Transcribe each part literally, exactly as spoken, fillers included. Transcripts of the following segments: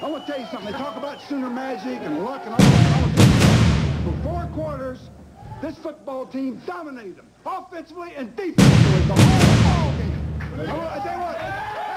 I want to tell you something. They talk about Sooner magic and luck and all that. For four quarters, this football team dominated them, offensively and defensively, the whole ball game. I, I tell you what.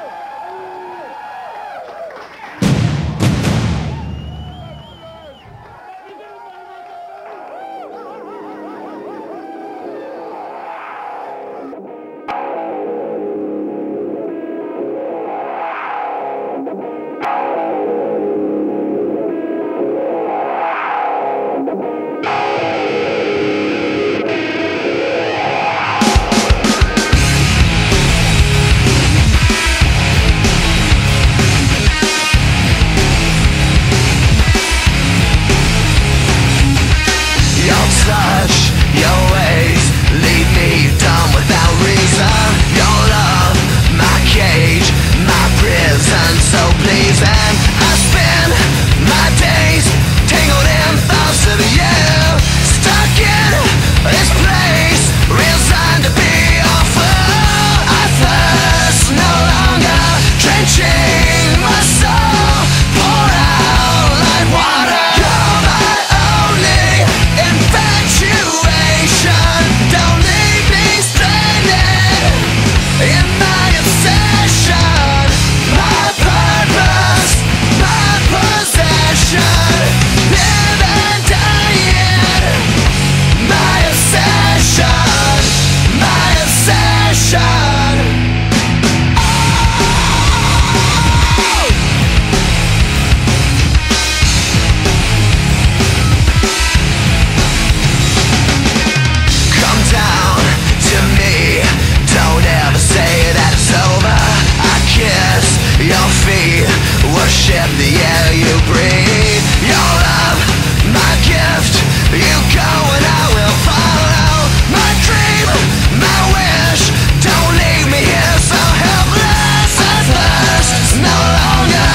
Worship the air you breathe. Your love, my gift. You go and I will follow. My dream, my wish. Don't leave me here so helpless. I thirst no longer,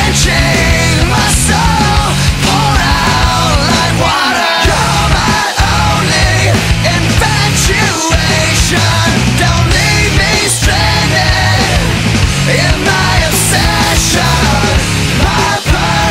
drenching my soul. Pour out like water. You're my only infatuation. Don't leave me stranded in my obsession. My purpose.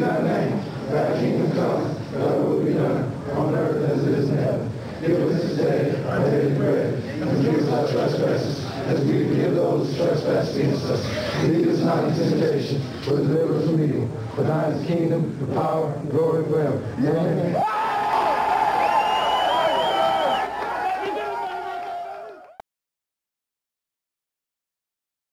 thy name. Thy kingdom come, thy will be done, on earth as it is in heaven. Give us this day our daily bread, and forgive us our trespasses, as we forgive those who trespass against us. Lead us not into temptation, but deliver us from evil. For thine is the kingdom, the power, and glory forever. Amen.